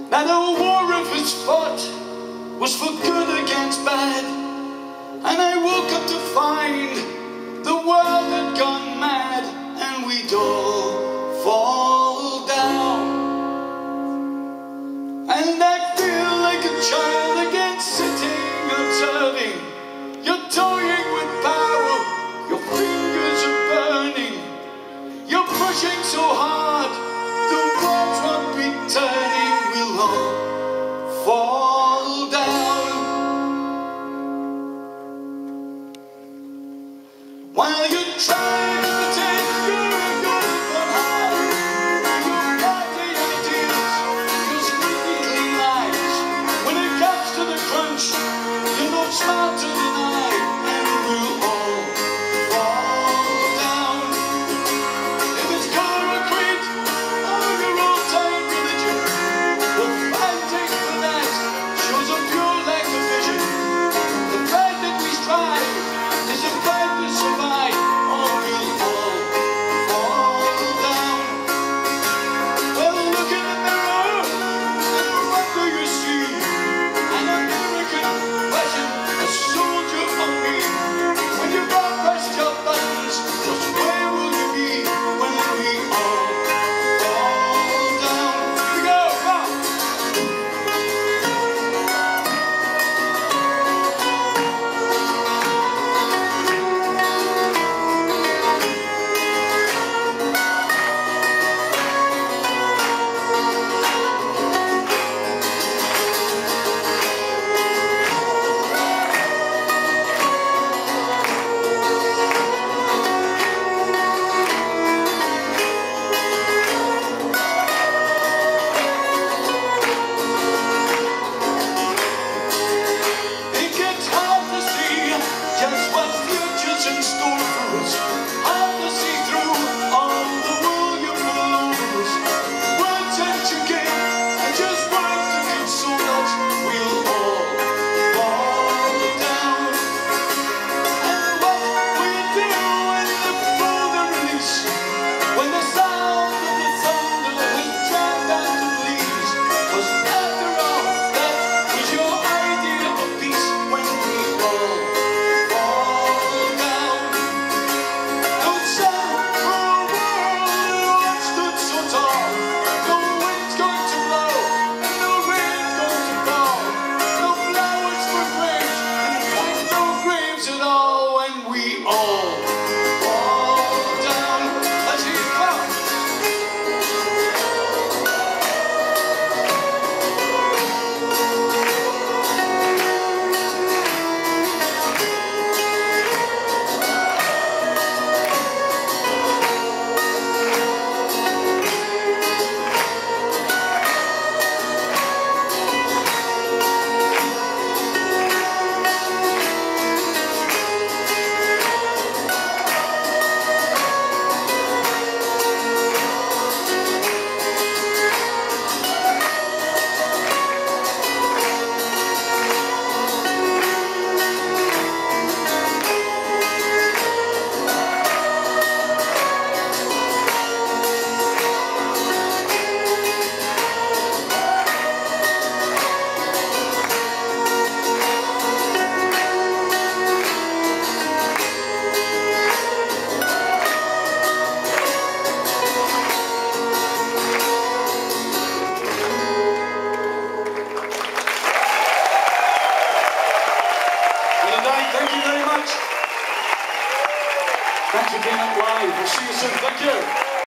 Now the war of his fought was for good against bad, and I woke up to find the world had gone mad, and we'd all fall down. And I feel like a child again, sitting observing. You're toying with power, your fingers are burning. You're pushing so hard, the world won't be turning. We'll all fall down. While you're trying to pretend you're a good one high, you're badly ideas, you're squeaky clean lies. When it comes to the crunch, you're not smarter than I, and we'll all fall down. If it's color or creed, or your old-time religion, the fighting for that shows a pure lack of vision. The fact that we strive is a fight to survive, or we'll all fall down. Well, look in the mirror, and what do you see? An American peasant, a soldier on me. When you've all pressed your buttons, just where will you be when we all fall down? Here we go, come on. It gets hard to see just what future's in store for us. Hard to see through all the wool you pull over us. Words that you give are just words to console us. We'll all fall down. And what we do when the further release, when the sound of the thunder has drowned out the please. 'Cause after all, that was your idea of peace. When we all fall down, don't settle for a world that once stood so tall. No wind's going to blow, and no rain's going to fall. No flowers for graves, in fact no graves at all. When we all fall down, let's hear it, come on. Thank you very much. Thanks for being up live. We'll see you soon. Thank you.